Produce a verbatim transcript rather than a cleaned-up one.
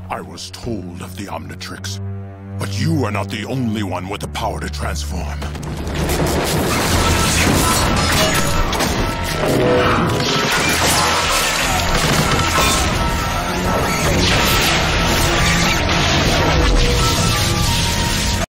I was told of the Omnitrix, but you are not the only one with the power to transform.